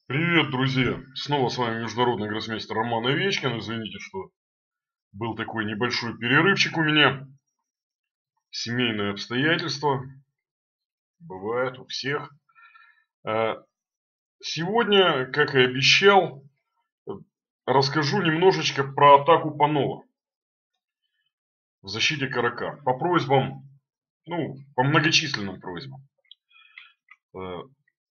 Привет, друзья! Снова с вами международный гроссмейстер Роман Овечкин. Извините, что был такой небольшой перерывчик у меня. Семейные обстоятельства. Бывает у всех. А, Сегодня, как и обещал, расскажу немножечко про атаку Панова в защите Карака. По просьбам, по многочисленным просьбам. В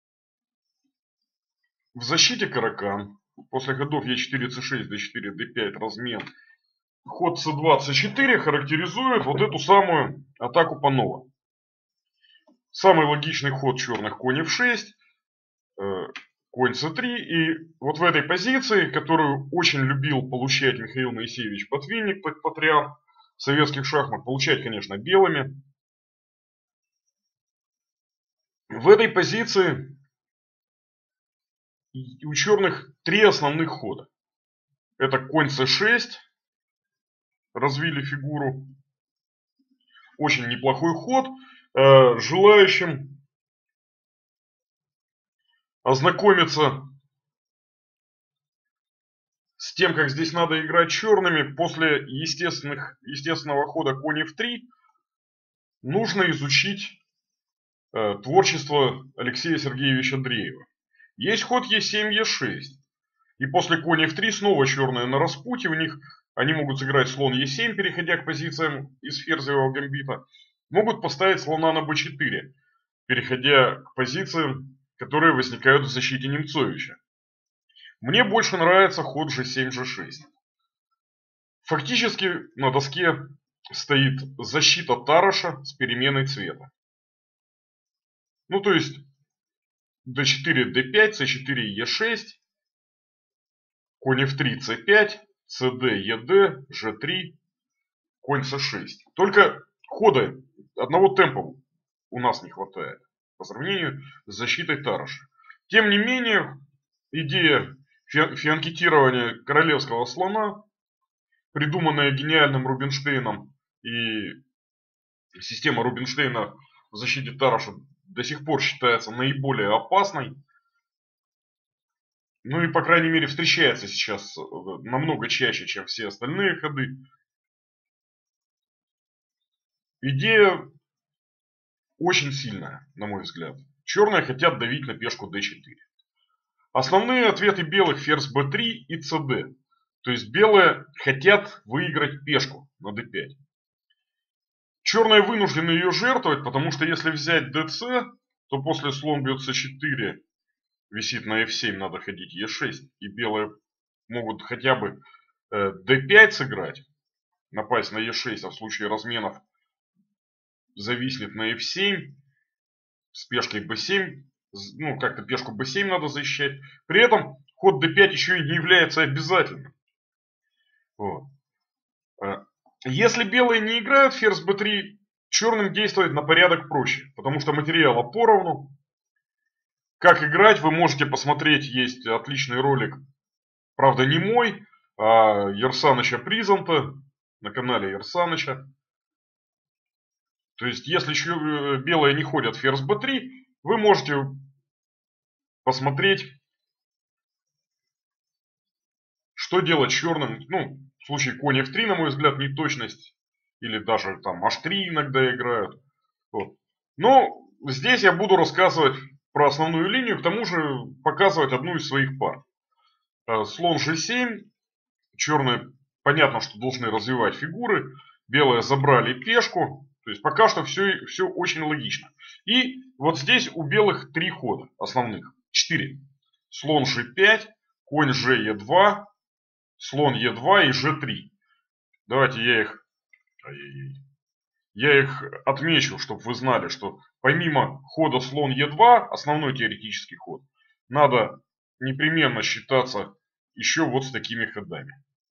защите Карака после ходов Е4, С6, Д4, Д5, размен, ход С2, С4 характеризует вот эту самую атаку Панова. Самый логичный ход черных конь F6, конь C3. И вот в этой позиции, которую очень любил получать Михаил Моисеевич Ботвинник, патриарх советских шахмат, получать, конечно, белыми. В этой позиции у черных три основных хода. Это конь C6, развили фигуру. Очень неплохой ход. Желающим ознакомиться с тем, как здесь надо играть черными, после естественного хода конь f3 нужно изучить творчество Алексея Сергеевича Андреева. Есть ход e7, e6. И после конь f3 снова черные на распутье. У них они могут сыграть слон e7, переходя к позициям из ферзевого гамбита. Могут поставить слона на b4, переходя к позициям, которые возникают в защите Немцовича. Мне больше нравится ход g7, g6. Фактически на доске стоит защита Тараша с переменой цвета. То есть d4, d5, c4, e6, конь f3, c5, cd, ed, g3, конь c6. Только хода одного темпа у нас не хватает по сравнению с защитой Тараша. Тем не менее, идея фианкетирования королевского слона, придуманная гениальным Рубинштейном, и система Рубинштейна в защите Тараша до сих пор считается наиболее опасной. И, по крайней мере, встречается сейчас намного чаще, чем все остальные ходы. Идея очень сильная, на мой взгляд. Черные хотят давить на пешку d4. Основные ответы белых ферзь b3 и cd. То есть белые хотят выиграть пешку на d5. Черные вынуждены ее жертвовать, потому что если взять dc, то после слон бьет c4, висит на f7, надо ходить e6. И белые могут хотя бы d5 сыграть, напасть на e6, а в случае разменов зависнет на f7 с пешкой b7. Как-то пешку b7 надо защищать. При этом ход d5 еще и не является обязательным. Вот. Если белые не играют ферзь b3, черным действовать на порядок проще, потому что материала поровну. Как играть, вы можете посмотреть, есть отличный ролик, правда не мой, а Ерсаныча Призанта, на канале Ерсаныча. То есть, если белые не ходят ферзь b3, вы можете посмотреть, что делать черным. В случае конь f3, на мой взгляд, неточность. Или даже там h3 иногда играют. Вот. Но здесь я буду рассказывать про основную линию, к тому же показывать одну из своих пар. Слон g7. Черные, понятно, что должны развивать фигуры. Белые забрали пешку. То есть пока что все очень логично. И вот здесь у белых три хода основных. 4. Слон g5, конь g e2, слон e2 и g3. Давайте я их отмечу, чтобы вы знали, что помимо хода слон e2, основной теоретический ход, надо непременно считаться еще вот с такими ходами.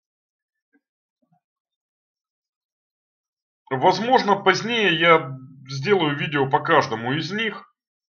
Возможно, позднее я сделаю видео по каждому из них,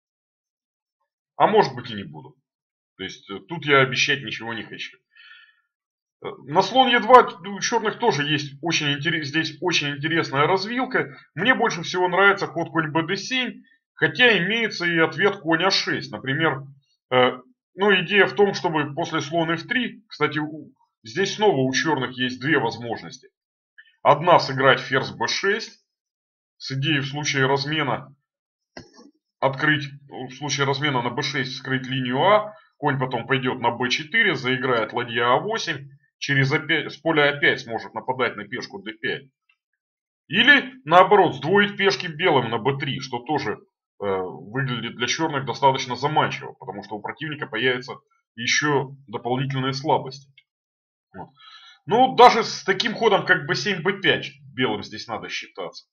а может быть и не буду. То есть тут я обещать ничего не хочу. На слон Е2 у черных тоже есть здесь очень интересная развилка. Мне больше всего нравится ход конь БД7, хотя имеется и ответ конь А6. Например, Ну, идея в том, чтобы после слон f3, кстати, здесь снова у черных есть две возможности. Одна сыграть ферзь b6, с идеей в случае размена открыть, в случае размена на b6 вскрыть линию А, конь потом пойдет на b4, заиграет ладья А8, через А5, с поля А5 сможет нападать на пешку d5. Или наоборот, сдвоить пешки белым на b3, что тоже выглядит для черных достаточно заманчиво, потому что у противника появятся еще дополнительные слабости. Вот. Ну, даже с таким ходом, как b7, b5, белым здесь надо считаться.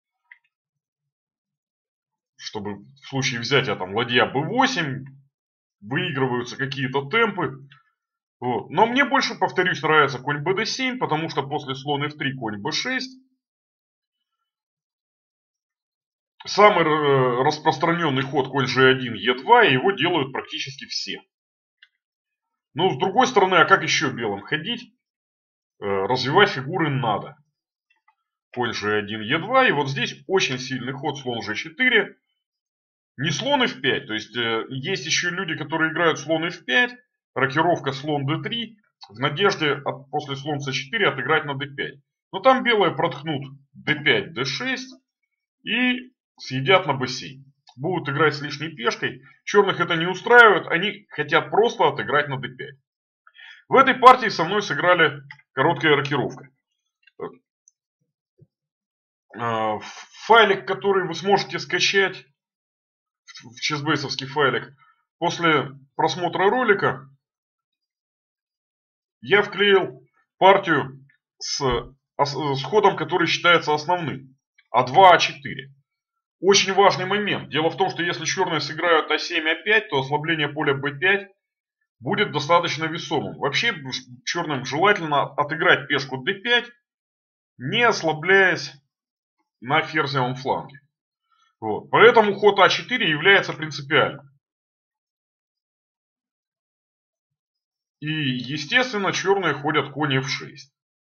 Чтобы в случае взятия там ладья b8, выигрываются какие-то темпы. Вот. Но мне больше, повторюсь, нравится конь bd7, потому что после слон f3 конь b6. Самый распространенный ход конь g1, e2, и его делают практически все. Но с другой стороны, а как еще белым ходить? Развивать фигуры надо. Конь g1, e2, и вот здесь очень сильный ход слон g4. Не слон f5, то есть есть еще люди, которые играют слон f5, рокировка слон d3, в надежде после слон c4 отыграть на d5. Но там белые проткнут d5, d6 и съедят на b7. Будут играть с лишней пешкой. Черных это не устраивает, они хотят просто отыграть на d5. В этой партии со мной сыграли короткая рокировка. Файлик, который вы сможете скачать, в чесбейсовский файлик, после просмотра ролика, я вклеил партию с ходом, который считается основным. А2, А4. Очень важный момент. Дело в том, что если черные сыграют А7, А5, то ослабление поля Б5 будет достаточно весомым. Вообще черным желательно отыграть пешку d5, не ослабляясь на ферзевом фланге. Вот. Поэтому ход А4 является принципиальным. И естественно черные ходят конь F6.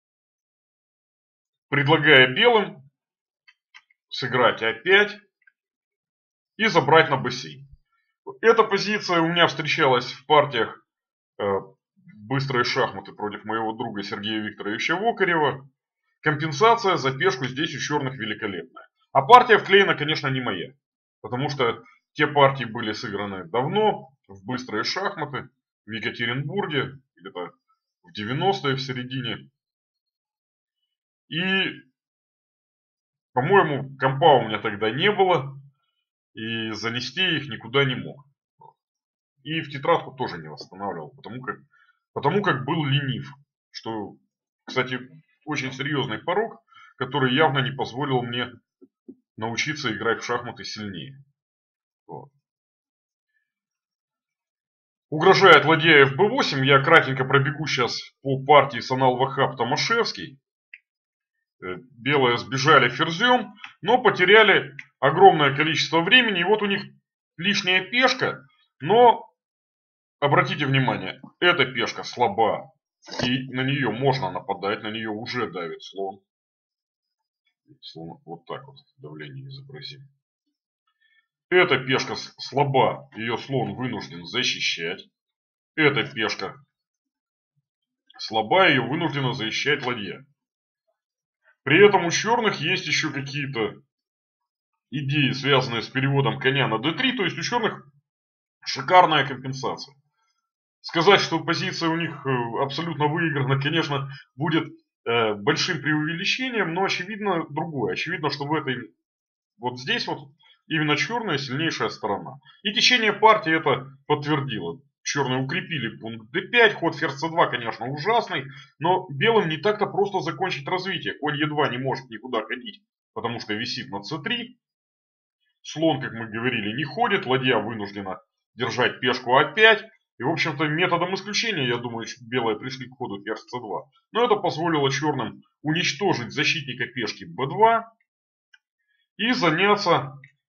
Предлагая белым сыграть А5 и забрать на b7. Эта позиция у меня встречалась в партиях быстрые шахматы против моего друга Сергея Викторовича Вокарева. Компенсация за пешку здесь у черных великолепная. А партия вклеена, конечно, не моя. Потому что те партии были сыграны давно, в быстрые шахматы, в Екатеринбурге, где-то в 90-е в середине. И, по-моему, компа у меня тогда не было, и занести их никуда не мог. И в тетрадку тоже не восстанавливал, потому как был ленив. Что, кстати, очень серьезный порог, который явно не позволил мне научиться играть в шахматы сильнее. Вот. Угрожает ладья FB8. Я кратенько пробегу сейчас по партии Санал-Вахаб-Томашевский. Белые сбежали ферзем, но потеряли огромное количество времени. И вот у них лишняя пешка, но обратите внимание, эта пешка слаба. И на нее можно нападать, на нее уже давит слон. Слон вот так вот давление изобразим. Эта пешка слаба, ее слон вынужден защищать. Эта пешка слаба, ее вынуждена защищать ладья. При этом у черных есть еще какие-то идеи, связанные с переводом коня на d3. То есть у черных шикарная компенсация. Сказать, что позиция у них абсолютно выиграна, конечно, будет большим преувеличением, но очевидно другое. Очевидно, что в этой, вот здесь вот именно черная сильнейшая сторона. И течение партии это подтвердило. Черные укрепили пункт d5, ход ферзь c2, конечно, ужасный, но белым не так-то просто закончить развитие. Конь e2 не может никуда ходить, потому что висит на c3. Слон, как мы говорили, не ходит, ладья вынуждена держать пешку а5. И, в общем-то, методом исключения, я думаю, белые пришли к ходу ферзь c2. Но это позволило черным уничтожить защитника пешки b2 и заняться,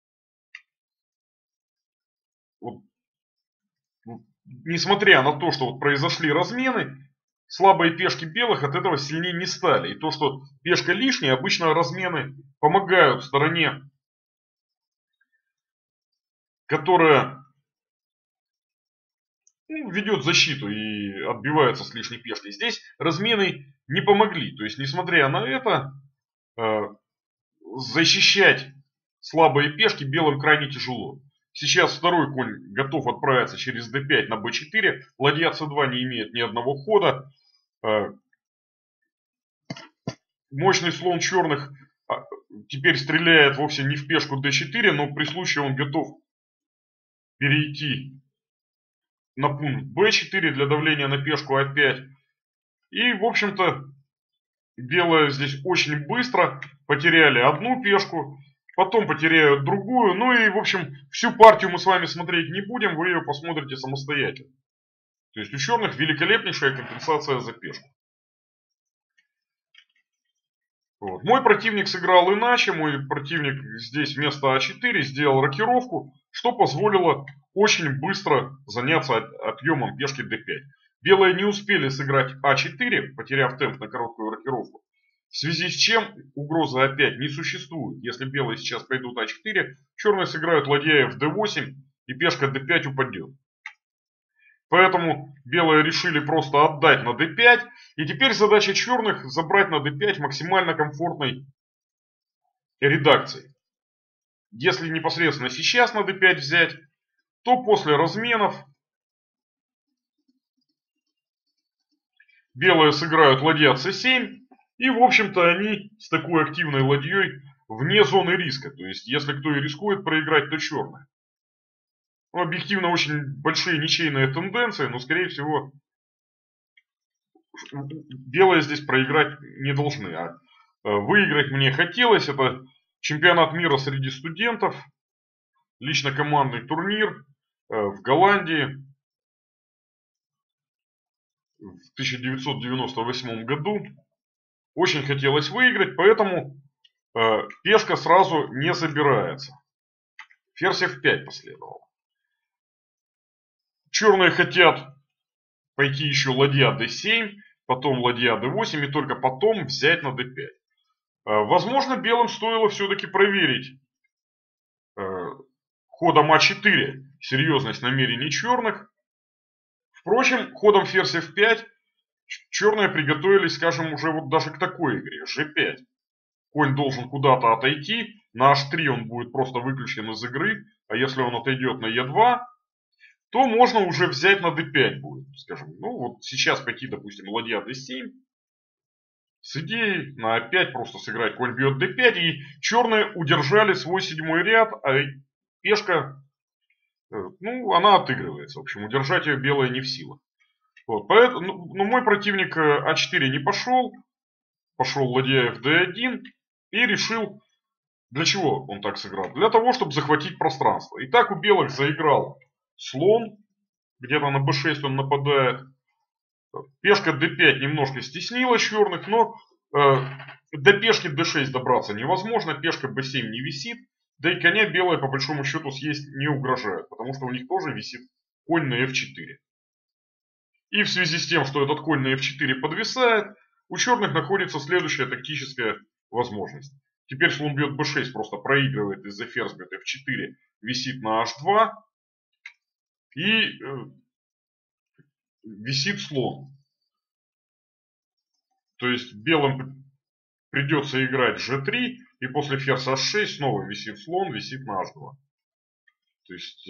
вот, несмотря на то, что вот произошли размены, слабые пешки белых от этого сильнее не стали. И то, что пешка лишняя, обычно размены помогают стороне, которая, ведет защиту и отбивается с лишней пешкой. Здесь размены не помогли. То есть, несмотря на это, защищать слабые пешки белым крайне тяжело. Сейчас второй конь готов отправиться через d5 на b4. Ладья c2 не имеет ни одного хода. Мощный слон черных теперь стреляет вовсе не в пешку d4, но при случае он готов перейти на пункт b4 для давления на пешку a5. И, в общем-то, белые здесь очень быстро потеряли одну пешку, потом потеряют другую. Ну и, в общем, всю партию мы с вами смотреть не будем, вы ее посмотрите самостоятельно. То есть у черных великолепнейшая компенсация за пешку. Вот. Мой противник сыграл иначе. Мой противник здесь вместо а4 сделал рокировку, что позволило очень быстро заняться отъемом пешки d5. Белые не успели сыграть а4, потеряв темп на короткую рокировку. В связи с чем угрозы а5 не существует. Если белые сейчас пойдут а4, черные сыграют ладья в d8 и пешка d5 упадет. Поэтому белые решили просто отдать на d5. И теперь задача черных забрать на d5 максимально комфортной редакции. Если непосредственно сейчас на d5 взять, то после разменов белые сыграют ладья c7. И, в общем-то, они с такой активной ладьей вне зоны риска. То есть, если кто и рискует проиграть, то черные. Ну, объективно очень большие ничейные тенденции, но, скорее всего, белые здесь проиграть не должны. А выиграть мне хотелось. Это чемпионат мира среди студентов. Лично командный турнир в Голландии в 1998 году. Очень хотелось выиграть, поэтому пешка сразу не забирается. Ферзь f5 последовало. Черные хотят пойти еще ладья d7, потом ладья d8 и только потом взять на d5. Возможно, белым стоило все-таки проверить ходом а4 серьезность намерений черных. Впрочем, ходом ферзь f5 черные приготовились, скажем, уже вот даже к такой игре. g5. Конь должен куда-то отойти. На h3 он будет просто выключен из игры. А если он отойдет на e2, то можно уже взять на d5 будет. Скажем, ну вот сейчас пойти, допустим, ладья d7. С идеей на a5 просто сыграть конь бьет d5. И черные удержали свой седьмой ряд. А пешка, ну, она отыгрывается. В общем, удержать ее белые не в силах. Вот, поэтому, но мой противник а4 не пошел. Пошел ладья в d1 и решил, для чего он так сыграл? Для того, чтобы захватить пространство. И так у белых заиграл слон, где-то на b6 он нападает. Пешка d5 немножко стеснила черных, но до пешки d6 добраться невозможно, пешка b7 не висит. Да и коня белые по большому счету съесть не угрожают, потому что у них тоже висит конь на f4. И в связи с тем, что этот конь на f4 подвисает, у черных находится следующая тактическая возможность. Теперь слон бьет b6, просто проигрывает из-за ферзь бьет f4, висит на h2 и висит слон. То есть белым придется играть g3 и после ферзь h6 снова висит слон, висит на h2. То есть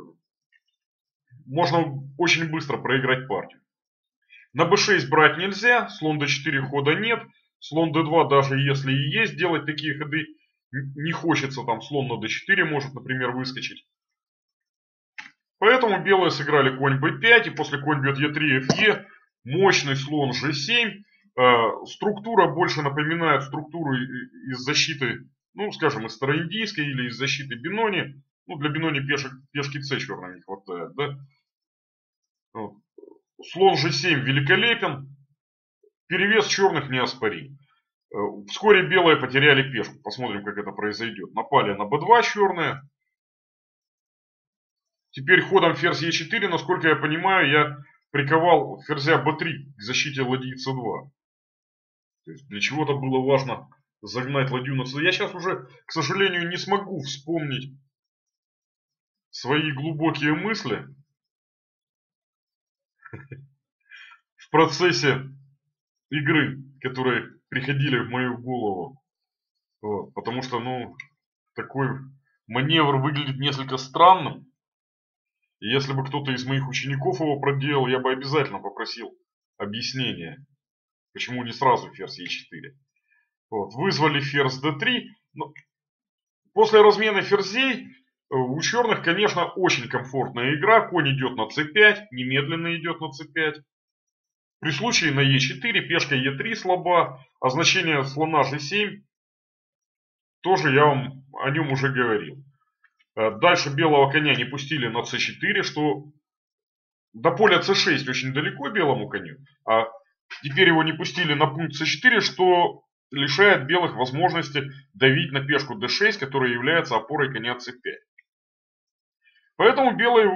можно очень быстро проиграть партию. На b6 брать нельзя, слон d4 хода нет. Слон d2 даже если и есть, делать такие ходы не хочется. Там слон на d4 может, например, выскочить. Поэтому белые сыграли конь b5 и после конь бьет e3, fe. Мощный слон g7. Структура больше напоминает структуру из защиты, ну скажем, из староиндийской или из защиты Бенони. Ну для Бенони пешки c черным не хватает, да? Вот. Слон g7 великолепен. Перевес черных неоспорим. Вскоре белые потеряли пешку. Посмотрим, как это произойдет. Напали на b2 черные. Теперь ходом ферзь e4, насколько я понимаю, я приковал ферзя b3 к защите ладьи c2. То есть для чего-то было важно загнать ладью на c2. Я сейчас уже, к сожалению, не смогу вспомнить свои глубокие мысли. в процессе игры, которые приходили в мою голову. Вот, потому что, ну, такой маневр выглядит несколько странным. И если бы кто-то из моих учеников его проделал, я бы обязательно попросил объяснения, почему не сразу ферзь Е4. Вот, вызвали ферзь d3. Но после размена ферзей у черных, конечно, очень комфортная игра. Конь идет на c5, немедленно идет на c5. При случае на e4 пешка e3 слаба, а значение слона g7 тоже я вам о нем уже говорил. Дальше белого коня не пустили на c4, что до поля c6 очень далеко белому коню. А теперь его не пустили на пункт c4, что лишает белых возможности давить на пешку d6, которая является опорой коня c5. Поэтому белые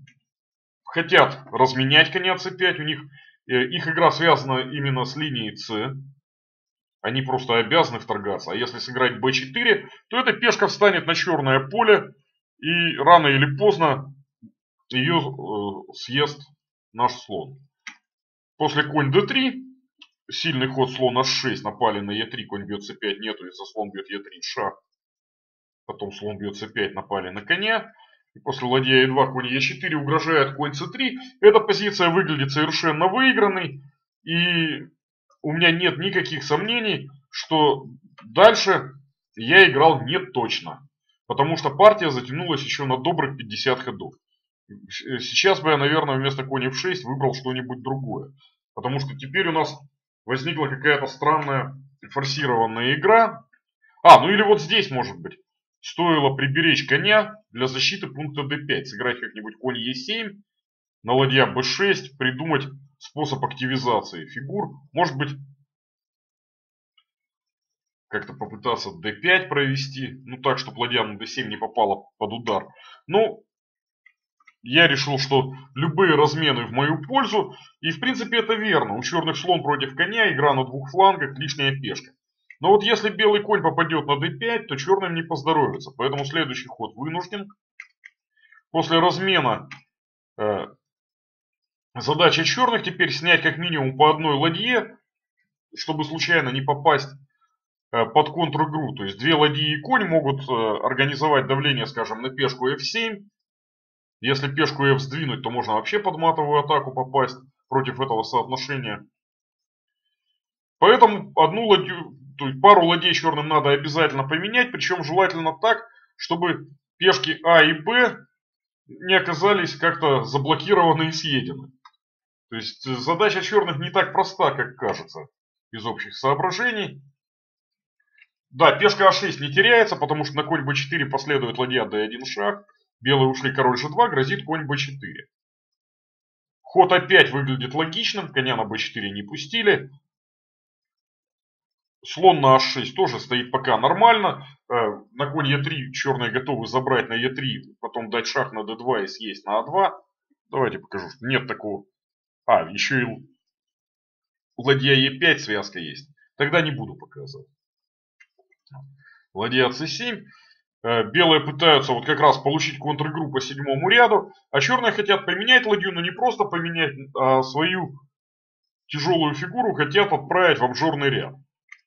хотят разменять коня c5. У них их игра связана именно с линией c. Они просто обязаны вторгаться. А если сыграть b4, то эта пешка встанет на черное поле. И рано или поздно ее съест наш слон. После конь d3. Сильный ход слон h6. Напали на e3. Конь бьет c5. Нету. Из-за слон бьет e3. Шах. Потом слон бьет c5. Напали на коня. И после ладья e2 конь e4 угрожает конь c3. Эта позиция выглядит совершенно выигранной. И у меня нет никаких сомнений, что дальше я играл не точно. Потому что партия затянулась еще на добрых 50 ходов. Сейчас бы я, наверное, вместо коня f6 выбрал что-нибудь другое. Потому что теперь у нас возникла какая-то странная форсированная игра. Ну или вот здесь, может быть, стоило приберечь коня для защиты пункта d5. Сыграть как-нибудь конь e7, на ладья b6, придумать способ активизации фигур. Может быть, как-то попытаться d5 провести. Ну так, чтобы ладья на d7 не попала под удар. Ну, я решил, что любые размены в мою пользу. И в принципе это верно. У черных слон против коня, игра на двух флангах, лишняя пешка. Но вот если белый конь попадет на d5, то черным не поздоровится. Поэтому следующий ход вынужден. После размена задача черных теперь снять как минимум по одной ладье, чтобы случайно не попасть под контр-игру. То есть две ладьи и конь могут организовать давление, скажем, на пешку f7. Если пешку f сдвинуть, то можно вообще под матовую атаку попасть против этого соотношения. Поэтому одну ладью, то есть пару ладей черным надо обязательно поменять. Причем желательно так, чтобы пешки А и Б не оказались как-то заблокированы и съедены. То есть задача черных не так проста, как кажется из общих соображений. Да, пешка А6 не теряется, потому что на конь Б4 последует ладья D1 шаг. Белые ушли, король G2, грозит конь Б4. Ход опять выглядит логичным, коня на Б4 не пустили. Слон на H6 тоже стоит пока нормально. На конь Е3 черные готовы забрать на Е3, потом дать шах на D2 и съесть на А2. Давайте покажу, что нет такого. Еще и ладья Е5 связка есть. Тогда не буду показывать. Ладья c7. Белые пытаются вот как раз получить контр-игру по седьмому ряду. А черные хотят поменять ладью, но не просто поменять, а свою тяжелую фигуру хотят отправить в обжорный ряд.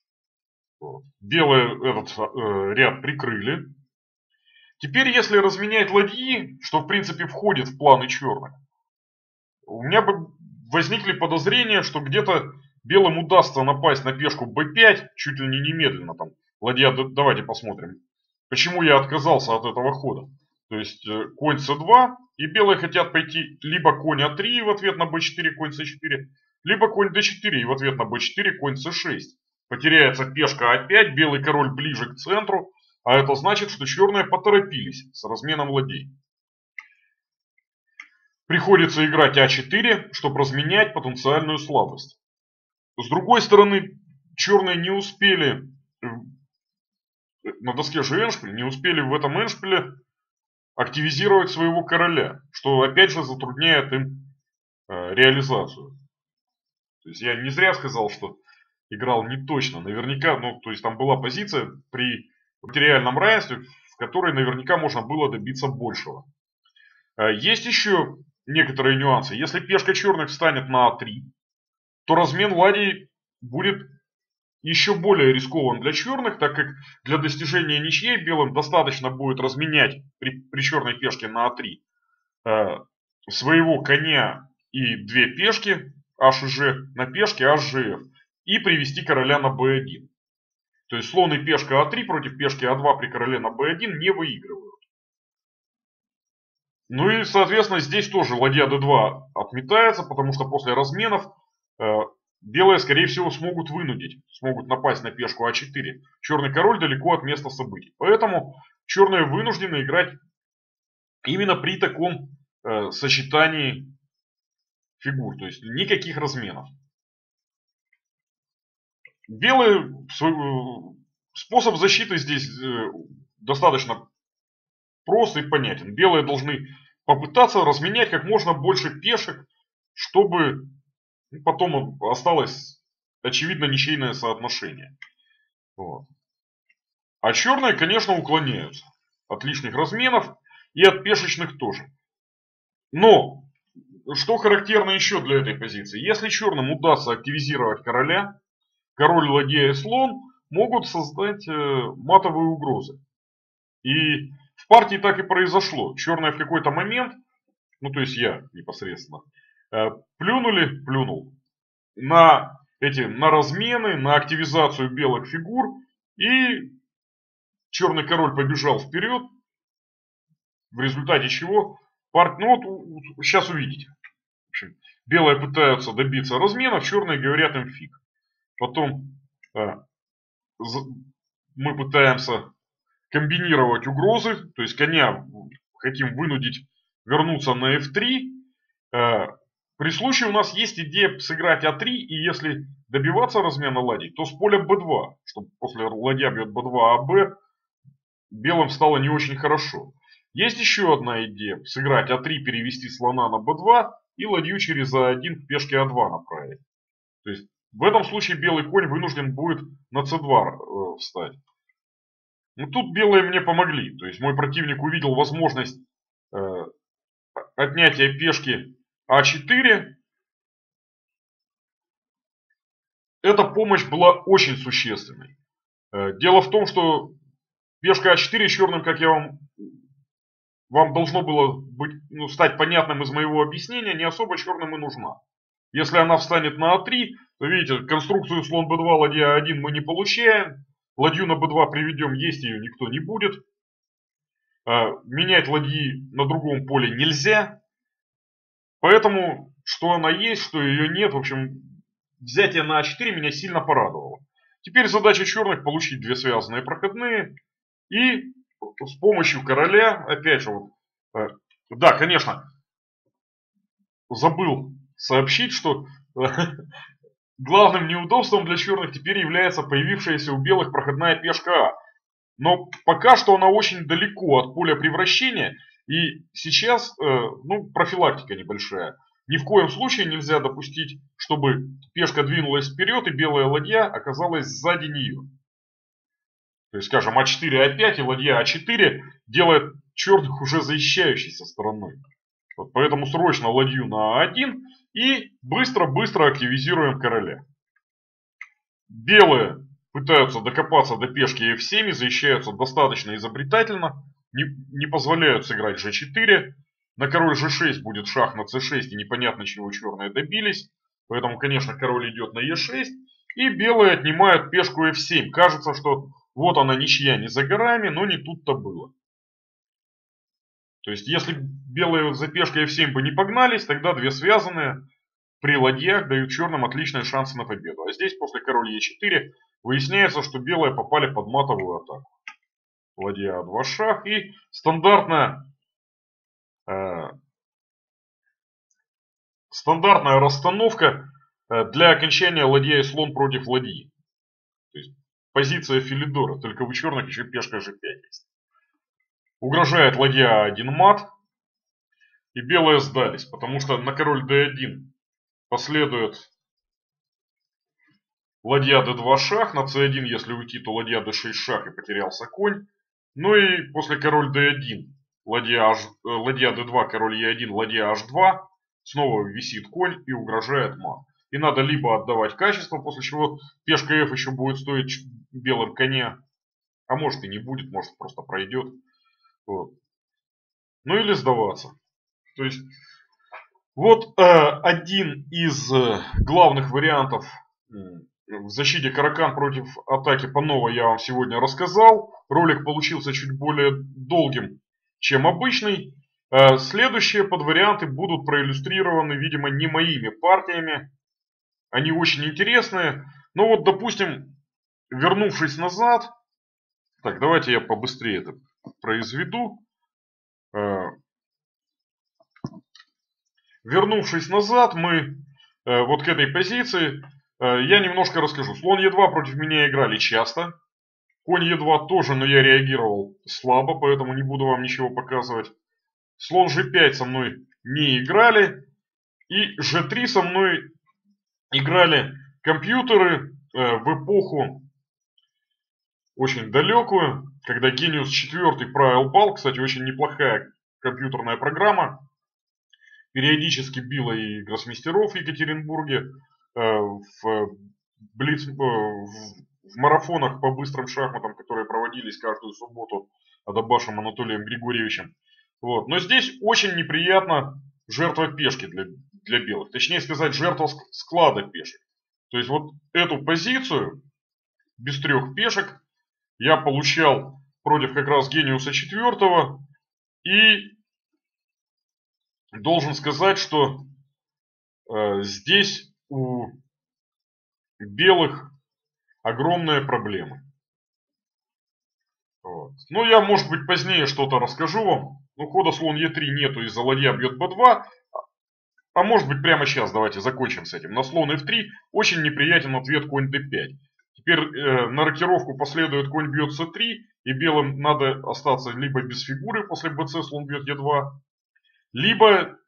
Белые этот ряд прикрыли. Теперь, если разменять ладьи, что в принципе входит в планы черных, у меня бы возникли подозрения, что где-то белым удастся напасть на пешку b5 чуть ли не немедленно. Там ладья, давайте посмотрим, почему я отказался от этого хода. То есть конь c2, и белые хотят пойти либо конь а3 в ответ на b4, конь c4, либо конь d4 и в ответ на b4, конь c6. Потеряется пешка а5, белый король ближе к центру, а это значит, что черные поторопились с разменом ладей. Приходится играть а4, чтобы разменять потенциальную слабость. С другой стороны, черные не успели на доске же эндшпиль, не успели в этом эндшпиле активизировать своего короля, что опять же затрудняет им реализацию. То есть я не зря сказал, что играл не точно. Наверняка, то есть там была позиция при материальном равенстве, в которой наверняка можно было добиться большего. Есть еще некоторые нюансы. Если пешка черных встанет на А3, то размен ладей будет еще более рискован для черных, так как для достижения ничьей белым достаточно будет разменять при черной пешке на А3 своего коня и две пешки H и G на пешке HGF и привести короля на B1. То есть слон и пешка А3 против пешки А2 при короле на Б1 не выигрывают. Ну и, соответственно, здесь тоже ладья d2 отметается, потому что после разменов белые, скорее всего, смогут напасть на пешку А4. Черный король далеко от места событий. Поэтому черные вынуждены играть именно при таком сочетании фигур. То есть никаких разменов. Белые, способ защиты здесь достаточно прост и понятен. Белые должны попытаться разменять как можно больше пешек, чтобы потом осталось очевидно ничейное соотношение. Вот. А черные, конечно, уклоняются от лишних разменов и от пешечных тоже. Но, что характерно еще для этой позиции. Если черным удастся активизировать короля, король, ладья и слон могут создать матовые угрозы. И в партии так и произошло. Черные в какой-то момент, ну то есть я непосредственно, плюнул на размены, на активизацию белых фигур. И черный король побежал вперед, в результате чего, сейчас увидите. В общем, белые пытаются добиться разменов, черные говорят им фиг. Потом мы пытаемся комбинировать угрозы, то есть коня хотим вынудить вернуться на f3. При случае у нас есть идея сыграть А3, и если добиваться размена ладей, то с поля b2, чтобы после ладья бьет b2, а b белым стало не очень хорошо. Есть еще одна идея, сыграть А3, перевести слона на b2 и ладью через А1 к пешке А2 направить. То есть в этом случае белый конь вынужден будет на c2 встать. Но тут белые мне помогли. То есть мой противник увидел возможность отнятия пешки А4. Эта помощь была очень существенной. Дело в том, что пешка А4 черным, как я вам должно было стать понятным из моего объяснения, не особо черным и нужна. Если она встанет на А3, то видите, конструкцию слон b2, ладья А1 мы не получаем. Ладью на b2 приведем, есть ее никто не будет. Менять ладьи на другом поле нельзя. Поэтому, что она есть, что ее нет, в общем, взятие на А4 меня сильно порадовало. Теперь задача черных получить две связанные проходные. И с помощью короля, опять же, да, конечно, забыл сообщить, что главным неудобством для черных теперь является появившаяся у белых проходная пешка А. Но пока что она очень далеко от поля превращения. И сейчас, профилактика небольшая. Ни в коем случае нельзя допустить, чтобы пешка двинулась вперед и белая ладья оказалась сзади нее. То есть, скажем, А4, А5 и ладья А4 делает черных уже защищающейся стороной. Вот поэтому срочно ладью на А1 и быстро-быстро активизируем короля. Белые пытаются докопаться до пешки F7 и защищаются достаточно изобретательно. Не позволяют сыграть G4. На король G6 будет шах на C6 и непонятно чего черные добились. Поэтому, конечно, король идет на E6. И белые отнимают пешку F7. Кажется, что вот она ничья не за горами, но не тут-то было. То есть, если белые за пешкой F7 бы не погнались, тогда две связанные при ладьях дают черным отличные шансы на победу. А здесь после король Е4 выясняется, что белые попали под матовую атаку. Ладья А2 шах и стандартная расстановка для окончания ладья и слон против ладьи. То есть позиция Филидора, только у черных еще пешка G5 есть. Угрожает ладья А1 мат. И белые сдались, потому что на король D1 последует ладья d2 шах, на c1 если уйти, то ладья d6 шах и потерялся конь. Ну и после король d1 ладья d2, король e1, ладья h2. Снова висит конь и угрожает мат. И надо либо отдавать качество, после чего пешка f еще будет стоить белым коня. А может и не будет, может просто пройдет. Вот. Ну или сдаваться. То есть вот один из главных вариантов в защите Каракан против атаки Панова я вам сегодня рассказал. Ролик получился чуть более долгим, чем обычный. Следующие подварианты будут проиллюстрированы, видимо, не моими партиями. Они очень интересные. Но вот, допустим, вернувшись назад. Так, давайте я побыстрее это произведу. Вернувшись назад, мы вот к этой позиции, я немножко расскажу. Слон Е2 против меня играли часто. Конь Е2 тоже, но я реагировал слабо, поэтому не буду вам ничего показывать. Слон G5 со мной не играли. И G3 со мной играли компьютеры в эпоху очень далекую, когда Genius 4 правил бал. Кстати, очень неплохая компьютерная программа. Периодически била и гроссмейстеров в Екатеринбурге, в марафонах по быстрым шахматам, которые проводились каждую субботу Адабашем Анатолием Григорьевичем. Вот. Но здесь очень неприятно жертва пешки для белых. Точнее сказать, жертва склада пешек. То есть вот эту позицию без трех пешек я получал против как раз Гениуса 4. И должен сказать, что здесь у белых огромные проблемы. Вот. Ну, я, может быть, позднее что-то расскажу вам. Ну, хода слон Е3 нету, из-за ладья бьет Б2. А может быть, прямо сейчас давайте закончим с этим. На слон F3 очень неприятен ответ конь D5. Теперь на рокировку последует конь бьет С3. И белым надо остаться либо без фигуры после БЦ, слон бьет Е2. Либо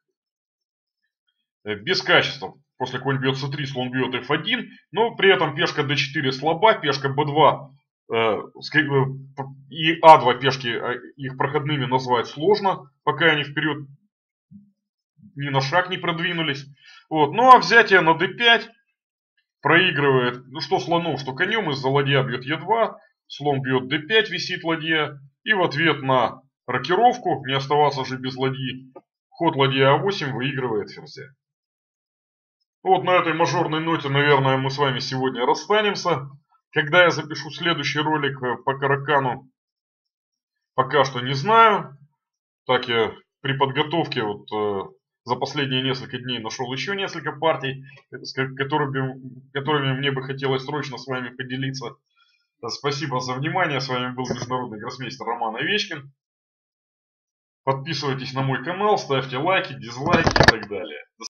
без качества. После конь бьет С3, слон бьет F1. Но при этом пешка D4 слаба, пешка B2 и А2 пешки, их проходными назвать сложно, пока они вперед ни на шаг не продвинулись. Вот. Ну а взятие на D5 проигрывает, ну что слоном, что конем, из-за ладья бьет Е2, слон бьет D5, висит ладья. И в ответ на рокировку, не оставаться же без ладьи, ход ладья А8 выигрывает ферзя. Вот на этой мажорной ноте, наверное, мы с вами сегодня расстанемся. Когда я запишу следующий ролик по Каракану, пока что не знаю. Так я при подготовке вот за последние несколько дней нашел еще несколько партий, которыми мне бы хотелось срочно с вами поделиться. Спасибо за внимание. С вами был международный гроссмейстер Роман Овечкин. Подписывайтесь на мой канал, ставьте лайки, дизлайки и так далее.